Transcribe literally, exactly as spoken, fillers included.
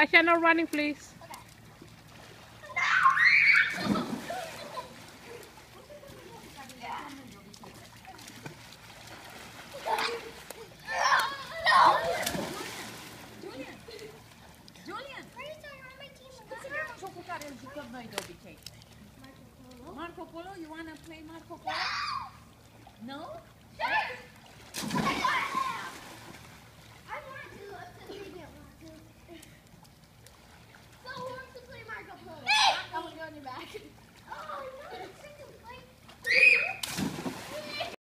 Sasha, no running, please. Julian! Julian! Scuze că nu jocul care îl jucăm noi de obicei. Marco Polo? You wanna play Marco Polo? No?